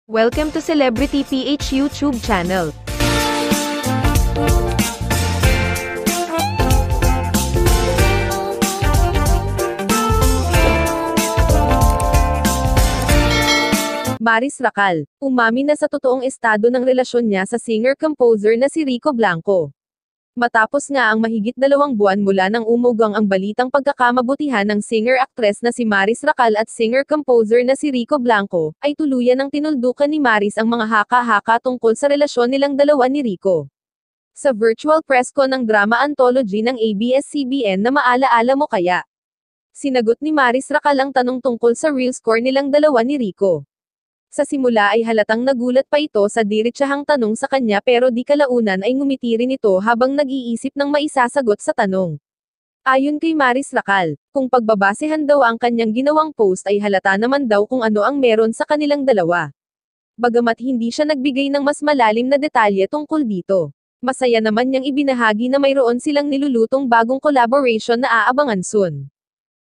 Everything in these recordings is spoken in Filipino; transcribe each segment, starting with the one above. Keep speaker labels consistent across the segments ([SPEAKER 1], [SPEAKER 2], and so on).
[SPEAKER 1] Welcome to Celebrity PH YouTube channel. Maris Racal, umamin na sa totoong estado ng relasyon niya sa singer-composer na si Rico Blanco. Matapos nga ang mahigit 2 buwan mula nang umugang ang balitang pagkakamabutihan ng singer-actress na si Maris Racal at singer-composer na si Rico Blanco, ay tuluyan ng tinuldukan ni Maris ang mga haka-haka tungkol sa relasyon nilang dalawa ni Rico. Sa virtual press con ng drama anthology ng ABS-CBN na Maalaala Mo Kaya, sinagot ni Maris Racal ang tanong tungkol sa real score nilang dalawa ni Rico. Sa simula ay halatang nagulat pa ito sa diretsahang tanong sa kanya pero di kalaunan ay ngumiti rin ito habang nag-iisip ng maisasagot sa tanong. Ayon kay Maris Racal, kung pagbabasehan daw ang kanyang ginawang post ay halata naman daw kung ano ang meron sa kanilang dalawa. Bagamat hindi siya nagbigay ng mas malalim na detalye tungkol dito, masaya naman niyang ibinahagi na mayroon silang nilulutong bagong collaboration na aabangan soon.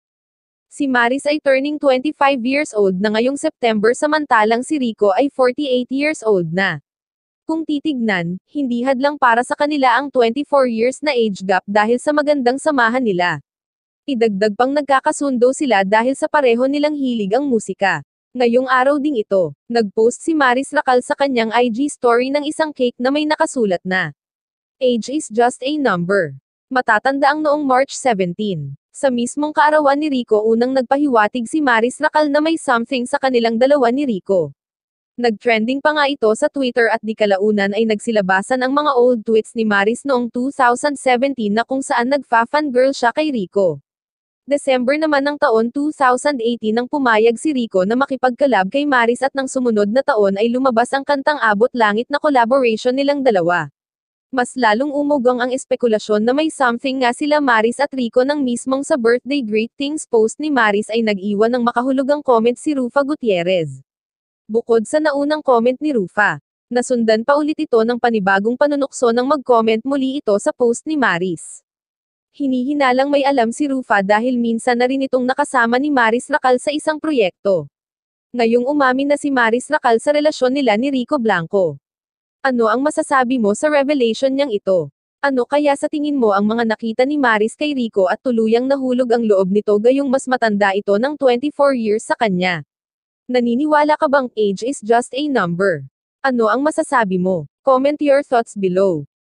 [SPEAKER 1] Si Maris ay turning 25 years old na ngayong September samantalang si Rico ay 48 years old na. Kung titignan, hindi hadlang para sa kanila ang 24 years na age gap dahil sa magandang samahan nila. Idagdag pang nagkakasundo sila dahil sa pareho nilang hilig ang musika. Ngayong araw ding ito, nagpost si Maris Racal sa kanyang IG story ng isang cake na may nakasulat na "Age is just a number." Matatanda ang noong March 17. Sa mismong kaarawan ni Rico unang nagpahiwatig si Maris Racal na may something sa kanilang dalawa ni Rico. Nag-trending pa nga ito sa Twitter at di kalaunan ay nagsilabasan ang mga old tweets ni Maris noong 2017 na kung saan nagfa-fangirl siya kay Rico. December naman ng taon 2018 nang pumayag si Rico na makipag-collab kay Maris at nang sumunod na taon ay lumabas ang kantang Abot Langit na collaboration nilang dalawa. Mas lalong umugang ang espekulasyon na may something nga sila Maris at Rico nang mismong sa birthday greetings post ni Maris ay nag-iwan ng makahulugang comment si Rufa Gutierrez. Bukod sa naunang comment ni Rufa, nasundan pa ulit ito ng panibagong panunukso nang mag-comment muli ito sa post ni Maris. Hinihinalang may alam si Rufa dahil minsan na rin itong nakasama ni Maris Racal sa isang proyekto. Ngayong umamin na si Maris Racal sa relasyon nila ni Rico Blanco. Ano ang masasabi mo sa revelation niyang ito? Ano kaya sa tingin mo ang mga nakita ni Maris kay Rico at tuluyang nahulog ang loob nito gayong mas matanda ito ng 24 years sa kanya? Naniniwala ka bang age is just a number? Ano ang masasabi mo? Comment your thoughts below.